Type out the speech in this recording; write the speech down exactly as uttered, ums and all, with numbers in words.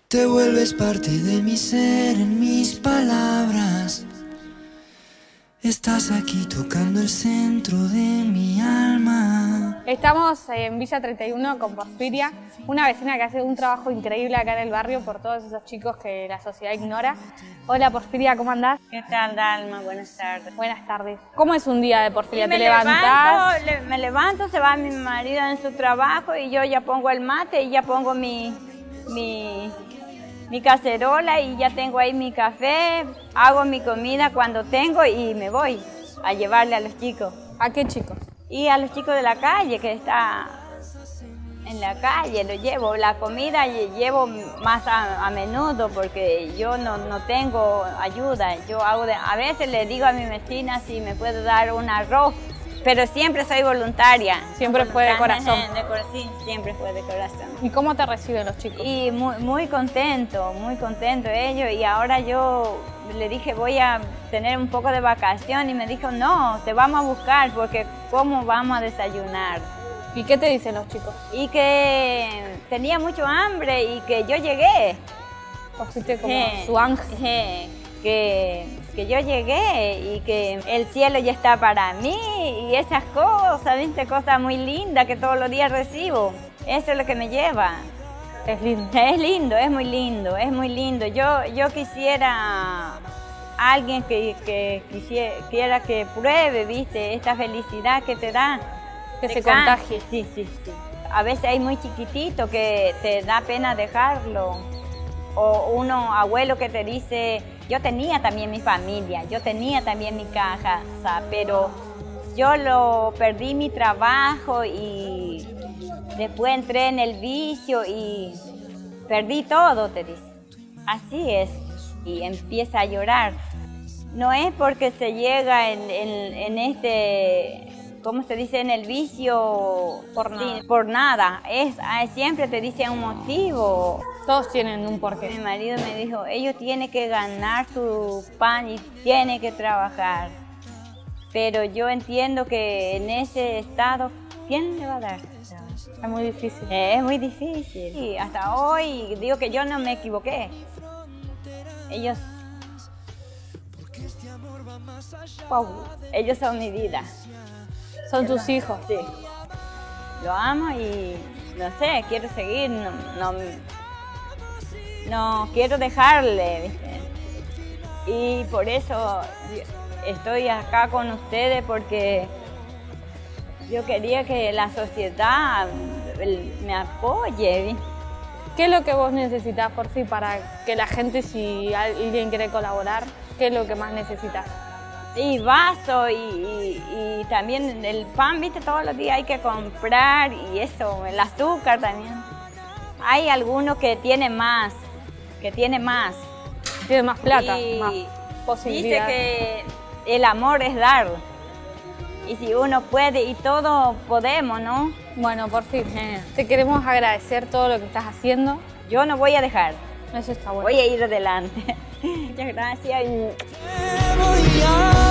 Te vuelves parte de mi ser en mis palabras. Estás aquí tocando el centro de mi alma. Estamos en Villa treinta y uno con Porfiria, una vecina que hace un trabajo increíble acá en el barrio por todos esos chicos que la sociedad ignora. Hola Porfiria, ¿cómo andás? ¿Qué tal, Dalma? Buenas tardes. Buenas tardes. ¿Cómo es un día de Porfiria? Me ¿Te levantás? Levanto, le, me levanto, se va mi marido en su trabajo y yo ya pongo el mate y ya pongo mi, mi, mi cacerola y ya tengo ahí mi café, hago mi comida cuando tengo y me voy a llevarle a los chicos. ¿A qué chicos? Y a los chicos de la calle, que está en la calle, lo llevo. La comida llevo más a, a menudo porque yo no, no tengo ayuda. Yo hago de, a veces le digo a mi vecina si me puede dar un arroz, pero siempre soy voluntaria. Siempre fue de corazón. De, de, sí, siempre fue de corazón. ¿Y cómo te reciben los chicos? Y muy, muy contento, muy contento ellos. Y ahora yo le dije, voy a tener un poco de vacación y me dijo, no, te vamos a buscar porque ¿cómo vamos a desayunar? ¿Y qué te dicen los chicos? Y que tenía mucho hambre y que yo llegué. ¿O fuiste como eh, su ángel? Eh, que, que yo llegué y que el cielo ya está para mí y esas cosas, ¿viste? Cosas muy lindas que todos los días recibo. Eso es lo que me lleva. Es lindo. Es lindo, es muy lindo, es muy lindo. Yo, yo quisiera alguien que, que quisiera, quiera que pruebe, ¿viste? Esta felicidad que te da. Que te se can... contagie. Sí, sí, sí. A veces hay muy chiquitito que te da pena dejarlo. O uno abuelo que te dice, yo tenía también mi familia, yo tenía también mi casa, pero yo lo perdí mi trabajo y después entré en el vicio y perdí todo, te dice. Así es. Y empieza a llorar. No es porque se llega en, en, en este... ¿Cómo se dice? En el vicio por nada. Sí, por nada. Es, siempre te dicen un motivo. Todos tienen un porqué. Mi marido me dijo, ellos tienen que ganar su pan y tienen que trabajar. Pero yo entiendo que en ese estado, ¿quién le va a dar? Es muy difícil. Es muy difícil. Y hasta hoy digo que yo no me equivoqué. Ellos... Wow, ellos son mi vida. Son tus hijos. Sí. Lo amo y no sé, quiero seguir, no, no, no quiero dejarle, ¿viste? Y por eso estoy acá con ustedes porque yo quería que la sociedad me apoye, ¿viste? ¿Qué es lo que vos necesitas, por fin, para que la gente, si alguien quiere colaborar, qué es lo que más necesitas? Y vaso y, y, y también el pan, viste, todos los días hay que comprar y eso, el azúcar también. Hay algunos que tienen más, que tienen más. Tienen más plata, y más posibilidades. Dice que el amor es dar. Y si uno puede y todo podemos, ¿no? Bueno, por fin, te queremos agradecer todo lo que estás haciendo. Yo no voy a dejar. Eso está bueno. Voy a ir adelante. Muchas gracias. Y...